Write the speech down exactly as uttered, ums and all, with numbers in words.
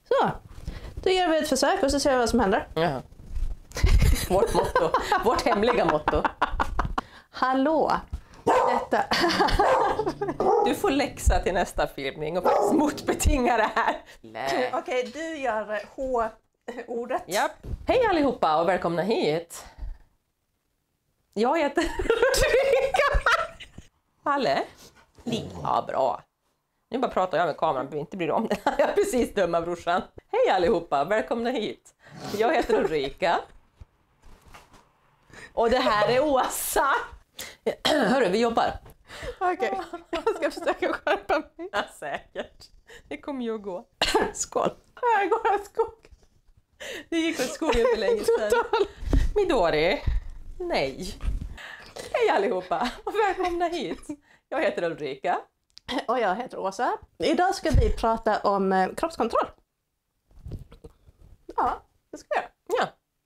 Så, då gör vi ett försök och så ser vi vad som händer. Ja. Vårt motto, vårt hemliga motto. Hallå! Detta. Du får läxa till nästa filmning och faktiskt motbetinga det här. Okej, okay, du gör H-ordet. Japp. Hej allihopa och välkomna hit. Jag heter Ulrika. Halle? Ja, bra. Nu bara pratar jag med kameran, vi inte bryr om det. Jag är precis dumma brorsan. Hej allihopa, välkomna hit. Jag heter Ulrika. Och det här är Åsa. Hörru, vi jobbar. Okej, okay. Jag ska försöka skärpa mig. Ja, säkert. Det kommer ju att gå. Skål. Här går en skog. Det gick åt skogen för länge sedan. Midori. Nej. Hej allihopa och välkomna hit. Jag heter Ulrika. Och jag heter Åsa. Idag ska vi prata om kroppskontroll. Ja, det ska vi göra.